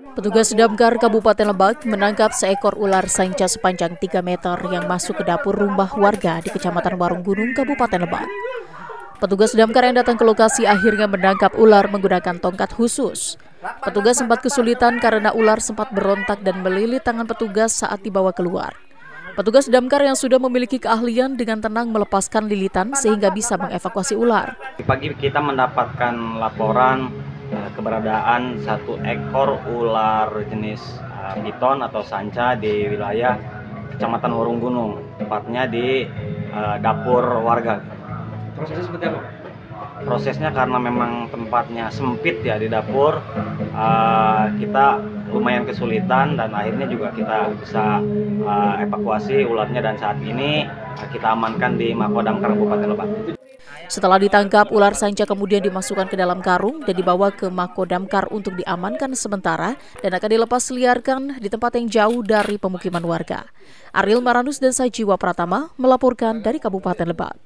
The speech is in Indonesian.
Petugas Damkar Kabupaten Lebak menangkap seekor ular sanca sepanjang 3 meter yang masuk ke dapur rumah warga di Kecamatan Warung Gunung, Kabupaten Lebak. Petugas Damkar yang datang ke lokasi akhirnya menangkap ular menggunakan tongkat khusus. Petugas sempat kesulitan karena ular sempat berontak dan melilit tangan petugas saat dibawa keluar. Petugas Damkar yang sudah memiliki keahlian dengan tenang melepaskan lilitan sehingga bisa mengevakuasi ular. Pagi kita mendapatkan laporan keberadaan satu ekor ular jenis piton atau sanca di wilayah Kecamatan Warung Gunung, tepatnya di dapur warga. Prosesnya seperti apa? Prosesnya karena memang tempatnya sempit ya di dapur, kita lumayan kesulitan dan akhirnya juga kita bisa evakuasi ularnya dan saat ini kita amankan di Mako Damkar Kabupaten Lebak. Setelah ditangkap, ular sanca kemudian dimasukkan ke dalam karung dan dibawa ke Mako Damkar untuk diamankan sementara dan akan dilepas liarkan di tempat yang jauh dari pemukiman warga. Ariel Maranus dan Sajiwa Pratama melaporkan dari Kabupaten Lebak.